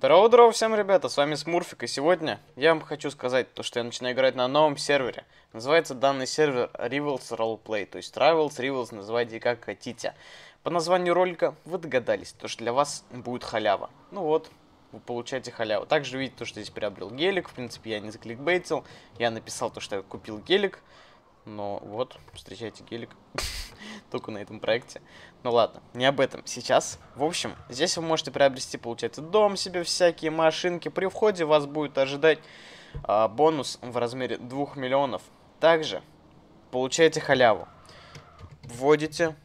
Здорово, всем, ребята, с вами Смурфик, и сегодня я вам хочу сказать то, что я начинаю играть на новом сервере. Называется данный сервер Rivals Roleplay, то есть Rivals, называйте как хотите. По названию ролика вы догадались, то, что для вас будет халява. Ну вот, вы получаете халяву. Также видите то, что здесь приобрел гелик, в принципе я не закликбейтил, я написал то, что я купил гелик. Но вот, встречайте гелик. Только на этом проекте. Ну ладно, не об этом сейчас. В общем, здесь вы можете приобрести, получается, дом себе, всякие машинки. При входе вас будет ожидать бонус в размере 2 миллионов. Также получаете халяву. Вводите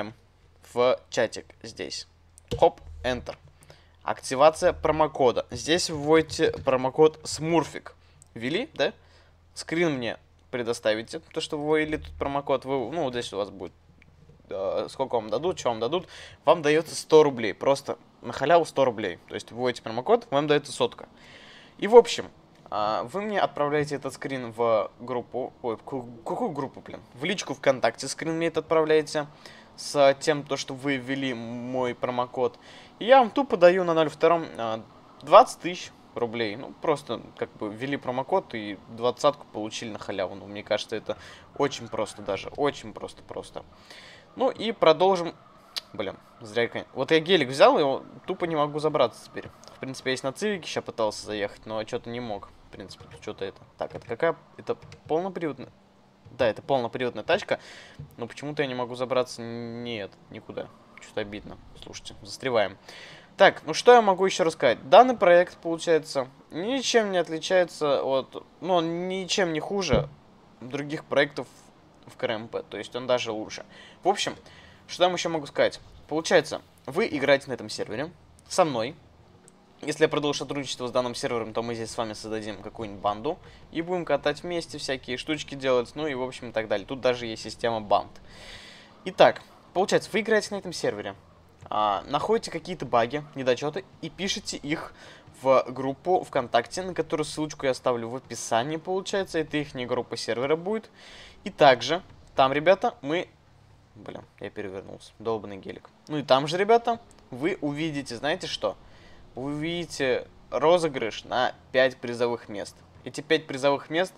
в чатик здесь. Хоп, Enter. Активация промокода. Здесь вводите промокод SMURFIK. Ввели, да? Скрин мне предоставите, то, что вы ввели тут промокод. Вы, ну, вот здесь у вас будет сколько вам дадут, что вам дадут. Вам дается 100 рублей. Просто на халяву 100 рублей. То есть вводите промокод, вам дается сотка. И в общем, вы мне отправляете этот скрин в группу. Ой, какую группу, блин? В личку ВКонтакте скрин мне это отправляете. С тем, то, что вы ввели мой промокод. И я вам тупо даю на 0.2 20 тысяч рублей. Ну, просто как бы ввели промокод и 20-ку получили на халяву. Ну, мне кажется, это очень просто даже. Очень просто. Ну и продолжим. Блин, зря я... Вот я гелик взял, и тупо не могу забраться теперь. В принципе, я есть на цивике, сейчас пытался заехать, но что-то не мог. В принципе, что-то это... Так, это какая? Это полноприводная? Да, это полноприводная тачка. Но почему-то я не могу забраться. Нет, никуда. Что-то обидно. Слушайте, застреваем. Так, ну что я могу еще рассказать? Данный проект, получается, ничем не отличается от... Ну, он ничем не хуже других проектов в КРМП. То есть он даже лучше. В общем, что я вам еще могу сказать? Получается, вы играете на этом сервере со мной. Если я продолжу сотрудничество с данным сервером, то мы здесь с вами создадим какую-нибудь банду. И будем катать вместе, всякие штучки делать, ну и в общем и так далее. Тут даже есть система банд. Итак, получается, вы играете на этом сервере. Находите какие-то баги, недочеты и пишите их в группу ВКонтакте, на которую ссылочку я оставлю в описании, получается. Это их группа сервера будет. И также, там, ребята, мы... Блин, я перевернулся. Долбанный гелик. Ну и там же, ребята, вы увидите, знаете что? Вы увидите розыгрыш на 5 призовых мест. Эти 5 призовых мест,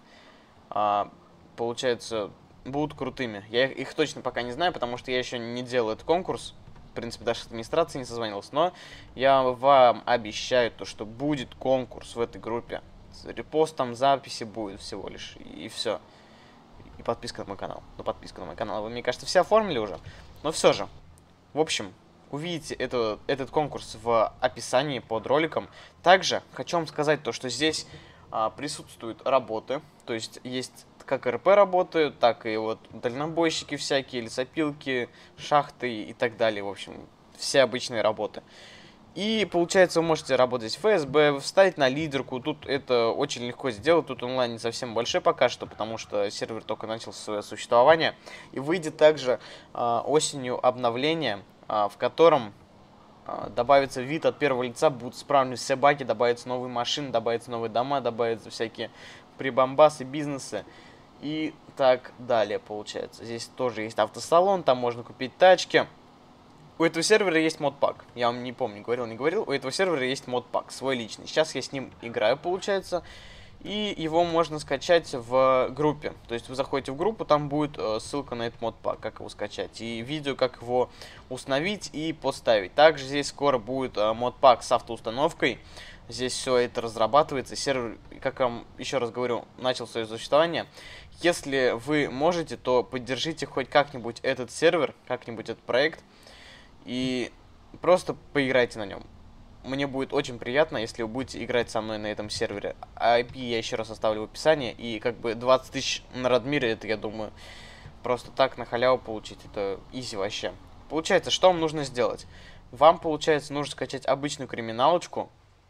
получается, будут крутыми. Я их точно пока не знаю, потому что я еще не делал этот конкурс. В принципе, даже с администрацией не созвонился. Но я вам обещаю, то, что будет конкурс в этой группе. Репост там записи будет всего лишь. И все. И подписка на мой канал. Ну, подписка на мой канал. Вы, мне кажется, все оформили уже. Но все же. В общем, увидите этот конкурс в описании под роликом. Также хочу вам сказать то, что здесь присутствуют работы. То есть есть как РП работают, так и вот дальнобойщики всякие, лесопилки, шахты и так далее. В общем, все обычные работы. И получается, вы можете работать в ФСБ, вставить на лидерку. Тут это очень легко сделать. Тут онлайн не совсем большой пока что, потому что сервер только начал свое существование. И выйдет также осенью обновление, в котором добавится вид от первого лица, будут исправлены все баги, добавятся новые машины, добавятся новые дома, добавятся всякие прибамбасы, бизнесы и так далее, получается. Здесь тоже есть автосалон, там можно купить тачки. У этого сервера есть модпак. Я вам не помню, говорил, не говорил. У этого сервера есть модпак, свой личный. Сейчас я с ним играю, получается. И его можно скачать в группе. То есть вы заходите в группу, там будет ссылка на этот модпак, как его скачать. И видео, как его установить и поставить. Также здесь скоро будет модпак с автоустановкой. Здесь все это разрабатывается. Сервер, как я вам еще раз говорю, начал свое существование. Если вы можете, то поддержите хоть как-нибудь этот сервер, как-нибудь этот проект. И просто поиграйте на нем. Мне будет очень приятно, если вы будете играть со мной на этом сервере. IP я еще раз оставлю в описании. И как бы 20 тысяч на Радмире, это, я думаю, просто так на халяву получить. Это изи вообще. Получается, что вам нужно сделать? Вам, получается, нужно скачать обычную криминалочку.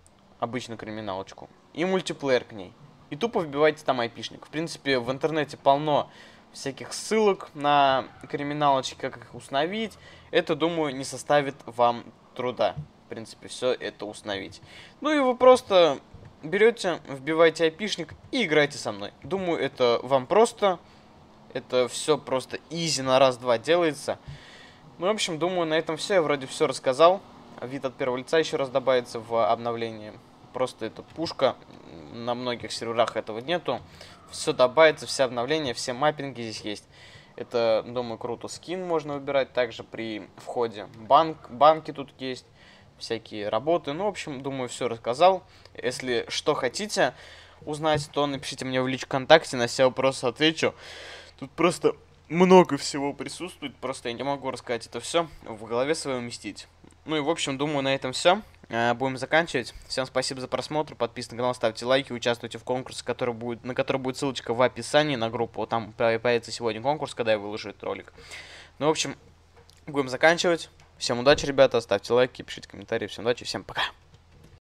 И мультиплеер к ней. И тупо вбивайте там айпишник. В принципе, в интернете полно всяких ссылок на криминалочки, как их установить. Это, думаю, не составит вам труда. В принципе, все это установить. Ну и вы просто берете, вбиваете айпишник и играете со мной. Думаю, это вам просто. Это все просто изи на раз-два делается. Ну, в общем, думаю, на этом все. Я вроде все рассказал. вид от первого лица еще раз добавится в обновлении. Просто это пушка, на многих серверах этого нету. Все добавится, все обновления, все маппинги здесь есть. Это, думаю, круто. Скин можно выбирать также при входе. Банки тут есть, всякие работы. Ну, в общем, думаю, все рассказал. Если что хотите узнать, то напишите мне в личку ВКонтакте, на все вопросы отвечу. Тут просто много всего присутствует, просто я не могу рассказать это все, в голове своей уместить. Ну и, в общем, думаю, на этом все. Будем заканчивать. Всем спасибо за просмотр, подписывайтесь на канал, ставьте лайки, участвуйте в конкурсе, на который будет ссылочка в описании на группу. Там появится сегодня конкурс, когда я выложу этот ролик. Ну, в общем, будем заканчивать. Всем удачи, ребята, ставьте лайки, пишите комментарии. Всем удачи, всем пока.